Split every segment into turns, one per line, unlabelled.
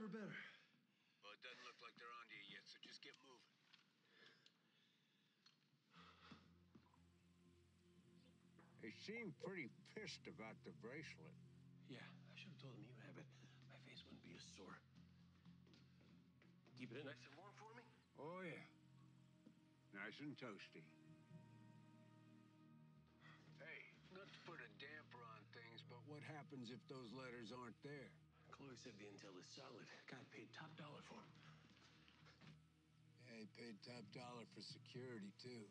Sooner better.
Well, it doesn't look like they're onto you yet, so just get moving. They seem pretty pissed about the bracelet.
Yeah, I should have told them you have it. My face wouldn't be as sore. Keep it in nice and warm for me?
Oh, yeah. Nice and toasty. Hey, not to put a damper on things, but what happens if those letters aren't there?
Chloe said the intel is solid. Guy paid top dollar for him.
Yeah, he paid top dollar for security, too.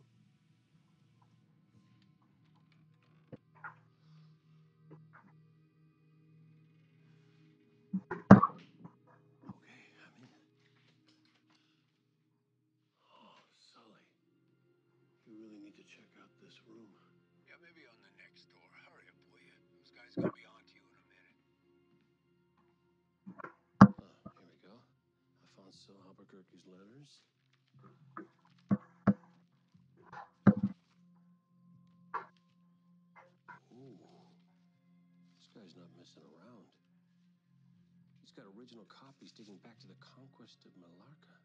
Okay, I'm in. Oh, Sully. You really need to check out this room.
Yeah, maybe on the next door. Hurry up, will you? Those guys are gonna be on to you in a minute.
Here we go. Alfonso Albuquerque's letters. Ooh. This guy's not messing around. He's got original copies dating back to the conquest of Malacca.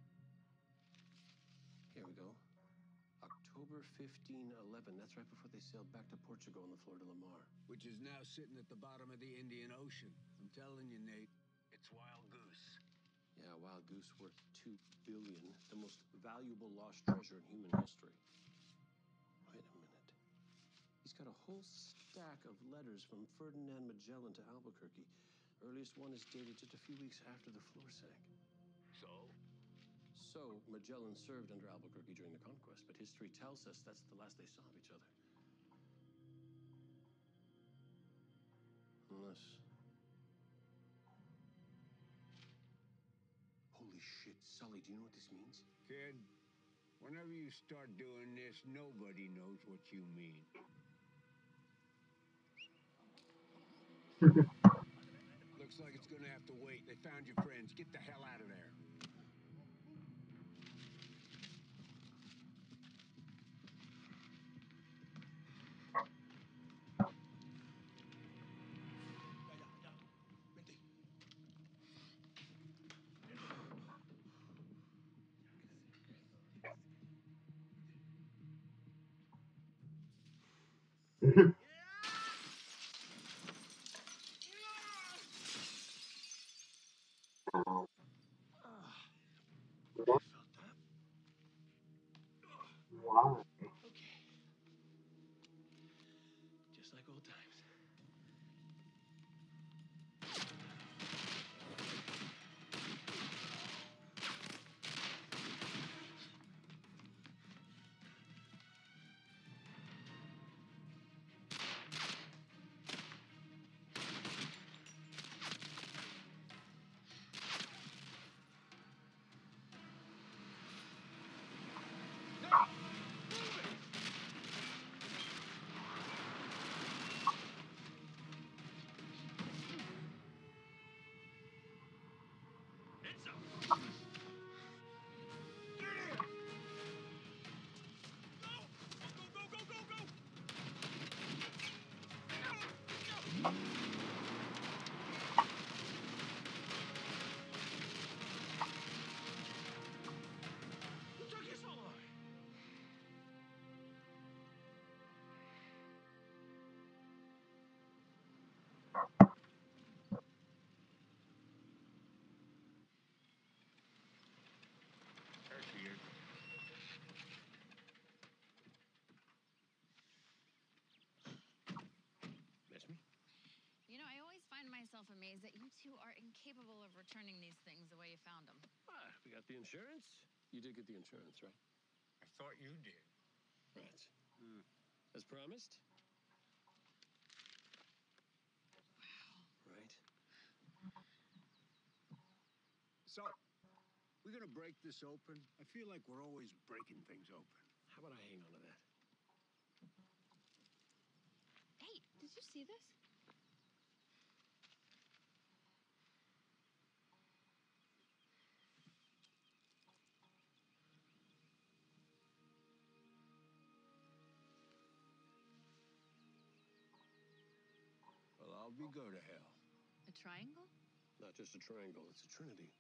Here we go. October 1511. That's right before they sailed back to Portugal on the Flor de la Mar.
Which is now sitting at the bottom of the Indian Ocean. I'm telling you, Nate, it's Wild Goose.
Yeah, Wild Goose worth $2 billion. The most valuable lost treasure in human history. Wait a minute. He's got a whole stack of letters from Ferdinand Magellan to Albuquerque. Earliest one is dated just a few weeks after the Flor sank. So, Magellan served under Albuquerque during the conquest, but history tells us that's the last they saw of each other. Unless... Holy shit, Sully, do you know what this means?
Kid, whenever you start doing this, nobody knows what you mean. Looks like it's gonna have to wait. They found your friends. Get the hell out of there.
Felt that?
Wow.
Okay. Just like old times. What took you so long?
That's weird.
Miss me?
You know, I always find myself amazed that you two are incapable of returning these things the way you found them.
Ah, we got the insurance. You did get the insurance, right?
I thought you did.
Right. As promised?
Wow.
Right.
So, we're gonna break this open? I feel like we're always breaking things open.
How about I hang on to that?
Hey, did you see this?
Well, I'll be go to hell.
A triangle?
Not just a triangle, it's a trinity.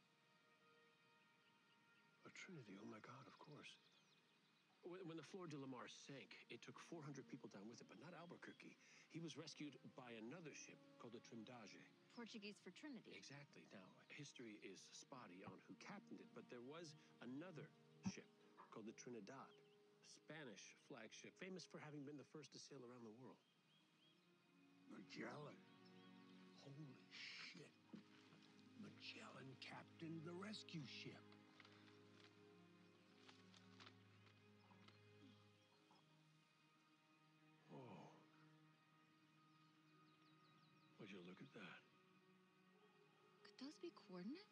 A trinity, oh my God, of course. When the Flor de la Mar sank, it took 400 people down with it, but not Albuquerque. He was rescued by another ship called the Trindade.
Portuguese for Trinity.
Exactly. Now, history is spotty on who captained it, but there was another ship called the Trinidad, a Spanish flagship, famous for having been the first to sail around the world.
Magellan. Holy shit. Magellan captained the rescue ship.
Oh. Would you look at that?
Could those be coordinates?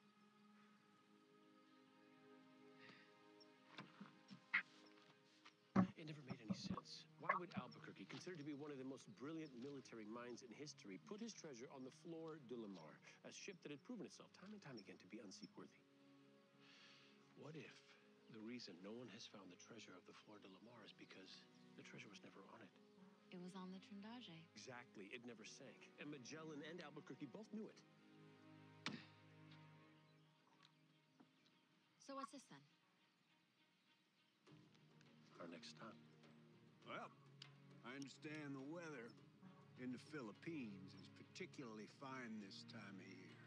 It never made any sense. Why would Albuquerque, considered to be one of the most brilliant military minds in history, put his treasure on the Flor de la Mar, a ship that had proven itself time and time again to be unseaworthy? What if the reason no one has found the treasure of the Flor de la Mar is because the treasure was never on it?
It was on the Trindade.
Exactly. It never sank. And Magellan and Albuquerque both knew it.
So what's this then?
Our next stop.
Well, I understand the weather in the Philippines is particularly fine this time of year.